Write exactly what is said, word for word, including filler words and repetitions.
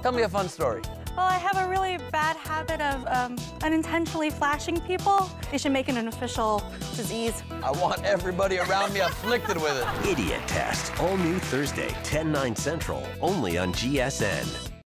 Tell me a fun story. Well, I have a really bad habit of um, unintentionally flashing people. They should make it an official disease. I want everybody around me afflicted with it. Idiotest, all new Thursday, ten, nine Central, only on G S N.